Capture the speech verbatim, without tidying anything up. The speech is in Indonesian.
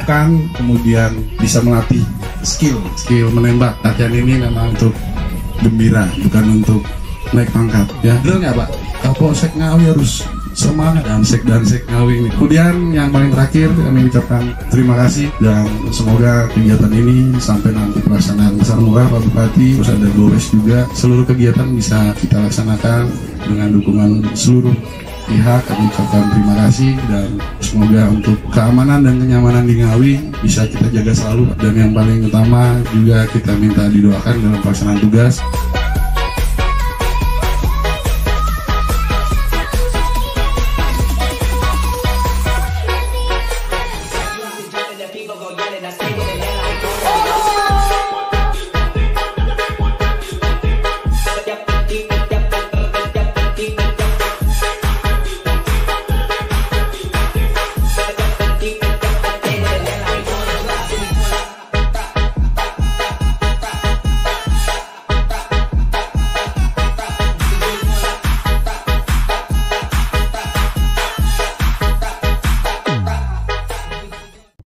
menumbuhkan, kemudian bisa melatih skill skill menembak. Latihan ini memang untuk gembira, bukan untuk naik pangkat. Ya, benar nggak Pak? Kapolsek Ngawi harus semangat dan sek dan sek Ngawi ini. Kemudian yang paling terakhir kami ucapkan terima kasih dan semoga kegiatan ini sampai nanti pelaksanaan besar murah Pak Bupati, terus ada Gowes juga, seluruh kegiatan bisa kita laksanakan dengan dukungan seluruh pihak. Kami ucapkan terima kasih dan semoga untuk keamanan dan kenyamanan di Ngawi bisa kita jaga selalu, dan yang paling utama juga kita minta didoakan dalam pelaksanaan tugas.